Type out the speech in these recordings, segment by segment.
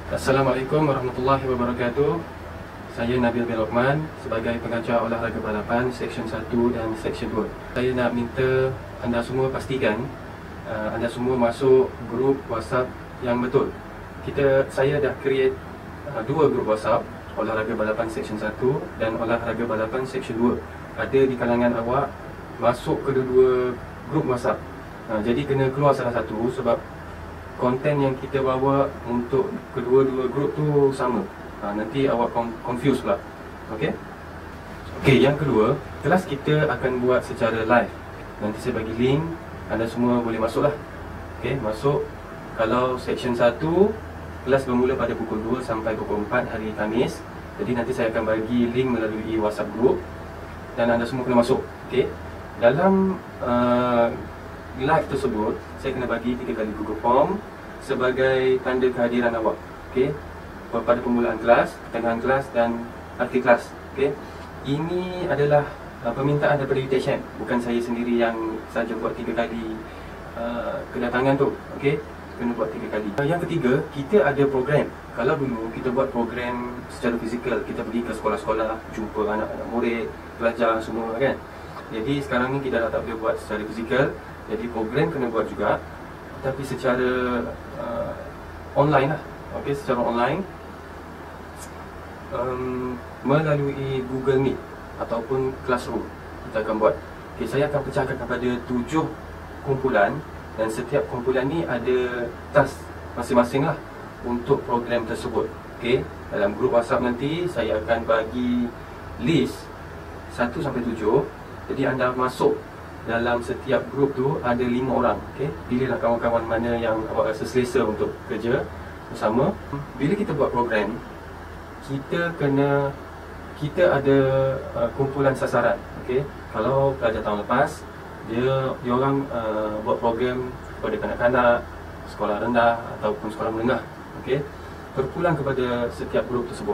Assalamualaikum warahmatullahi wabarakatuh. Saya Nabil bin Lokman sebagai pengajar olahraga balapan Seksyen 1 dan Seksyen 2. Saya nak minta anda semua pastikan anda semua masuk grup WhatsApp yang betul. Saya dah create 2 grup WhatsApp, olahraga balapan Seksyen 1 dan olahraga balapan Seksyen 2. Ada di kalangan awak masuk kedua-dua grup WhatsApp. Jadi kena keluar salah satu sebab konten yang kita bawa untuk kedua-dua grup tu sama. Nanti awak confuse pula. Okey, yang kedua, kelas kita akan buat secara live. Nanti saya bagi link, anda semua boleh masuk lah. Okey, masuk. Kalau Seksyen 1, kelas bermula pada pukul 2 sampai pukul 4 hari Khamis. Jadi nanti saya akan bagi link melalui WhatsApp group dan anda semua kena masuk. Okey, dalam live tersebut saya kena bagi 3 kali Google Form sebagai tanda kehadiran awak. Okey, pada permulaan kelas, pertengahan kelas dan akhir kelas. Okey, ini adalah permintaan daripada UTHM, bukan saya sendiri yang saja buat 3 kali kedatangan tu. Okey, kena buat 3 kali. Yang ketiga, kita ada program. Kalau dulu kita buat program secara fizikal, kita pergi ke sekolah-sekolah, jumpa anak-anak murid, pelajar semua kan. Jadi sekarang ni kita dah tak boleh buat secara fizikal. Jadi program kena buat juga, tapi secara online lah. Okey, secara online melalui Google Meet ataupun Classroom kita akan buat. Okey, saya akan pecahkan kepada 7 kumpulan dan setiap kumpulan ni ada task masing-masing lah untuk program tersebut. Okey, dalam grup WhatsApp nanti saya akan bagi list 1 sampai 7. Jadi anda masuk dalam setiap grup tu ada 5 orang. Okey, pilihlah kawan-kawan mana yang awak rasa selesa untuk kerja bersama. Bila kita buat program, kita ada kumpulan sasaran. Okey, kalau pelajar tahun lepas dia orang buat program kepada kanak-kanak, sekolah rendah ataupun sekolah menengah. Okey, terpulang kepada setiap grup tersebut.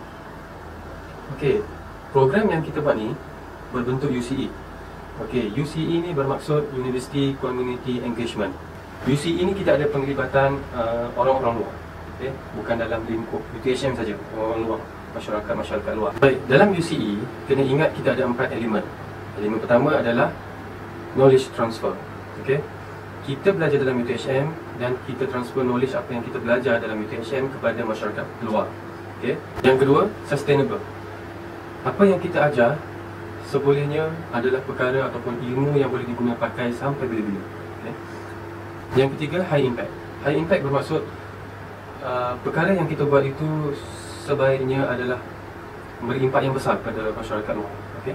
Okey, program yang kita buat ni berbentuk UCE. Okey, UCE ni bermaksud University Community Engagement. UCE ni kita ada penglibatan orang-orang luar. Okey, bukan dalam lingkup UTHM saja, orang luar, masyarakat luar. Baik, dalam UCE kena ingat kita ada 4 elemen. Elemen pertama adalah knowledge transfer. Okey, kita belajar dalam UTHM dan kita transfer knowledge apa yang kita belajar dalam UTHM kepada masyarakat luar. Okey, yang kedua, sustainable. Apa yang kita ajar sebolehnya adalah perkara ataupun ilmu yang boleh digunakan pakai sampai bila-bila. Okay. Yang ketiga, high impact. High impact bermaksud perkara yang kita buat itu sebaiknya adalah berimpak yang besar pada masyarakat luar. Okay.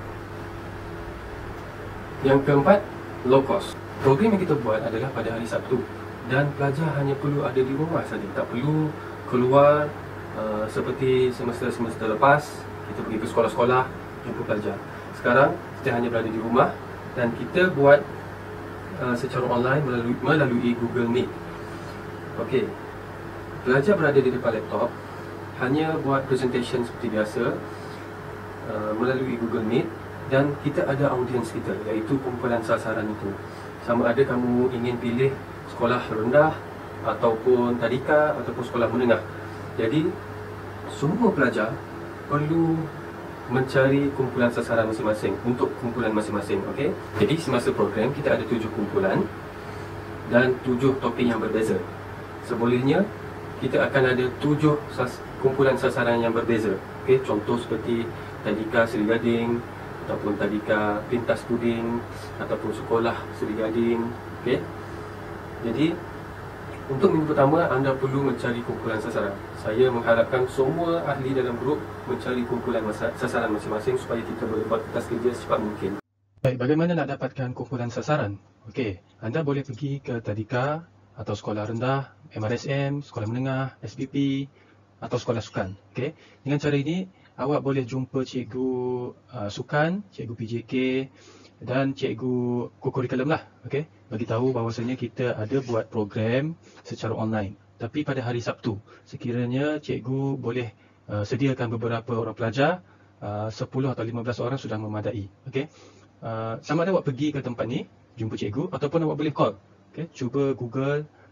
Yang keempat, low cost. Program yang kita buat adalah pada hari Sabtu dan pelajar hanya perlu ada di rumah saja, tak perlu keluar seperti semester-semester lepas kita pergi ke sekolah-sekolah jumpa pelajar. Sekarang kita hanya berada di rumah dan kita buat secara online melalui Google Meet. Okey, pelajar berada di depan laptop, hanya buat presentation seperti biasa melalui Google Meet dan kita ada audiens kita, iaitu kumpulan sasaran itu. Sama ada kamu ingin pilih sekolah rendah ataupun tadika ataupun sekolah menengah. Jadi semua pelajar perlu mencari kumpulan sasaran masing-masing untuk kumpulan masing-masing. Okey, jadi semasa program kita ada 7 kumpulan dan 7 topik yang berbeza. Sebolehnya kita akan ada 7 kumpulan sasaran yang berbeza. Okey, contoh seperti tadika Seri Gading ataupun tadika Pintas Puding ataupun sekolah Seri Gading. Okey, jadi untuk minggu pertama anda perlu mencari kumpulan sasaran. Saya mengharapkan semua ahli dalam grup mencari kumpulan sasaran masing-masing supaya kita boleh buat tugas kerja secepat mungkin. Baik, bagaimana nak dapatkan kumpulan sasaran? Okey, anda boleh pergi ke tadika atau sekolah rendah, MRSM, sekolah menengah, SPP atau sekolah sukan. Okey, dengan cara ini awak boleh jumpa cikgu sukan, cikgu PJK dan cikgu kokurikulum lah. Okey, bagi tahu bahawasanya kita ada buat program secara online. Tapi pada hari Sabtu, sekiranya cikgu boleh sediakan beberapa orang pelajar, 10 atau 15 orang sudah memadai. Okey, sama ada awak pergi ke tempat ni jumpa cikgu ataupun awak boleh call. Okey, cuba Google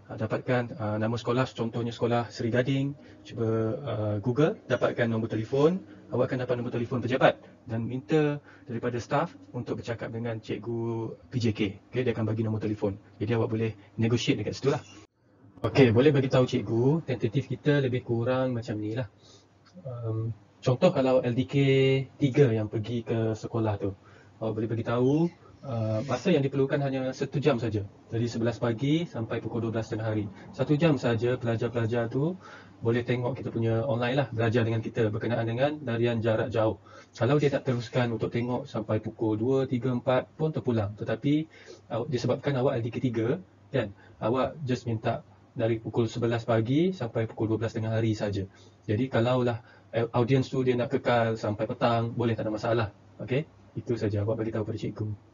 dapatkan nama sekolah, contohnya sekolah Seri Gading. Cuba Google, dapatkan nombor telefon. Awak akan dapat nombor telefon pejabat dan minta daripada staff untuk bercakap dengan cikgu PJK. Okay, dia akan bagi nombor telefon. Jadi awak boleh negotiate dekat situ lah. Okey, boleh bagi tahu cikgu, tentatif kita lebih kurang macam ni lah. Contoh kalau LDK 3 yang pergi ke sekolah tu, awak boleh bagi tahu masa yang diperlukan hanya 1 jam saja. Dari 11 pagi sampai pukul 12 tengah hari. 1 jam saja pelajar-pelajar tu boleh tengok kita punya online lah, belajar dengan kita berkenaan dengan tarian jarak jauh. Kalau dia tak teruskan untuk tengok sampai pukul 2, 3, 4 pun terpulang. Tetapi disebabkan awak LDK 3 kan, awak just minta dari pukul 11 pagi sampai pukul 12 tengah hari saja. Jadi kalaulah audiens tu dia nak kekal sampai petang, boleh, tak ada masalah. Okey, itu saja awak bagi tahu pada cikgu.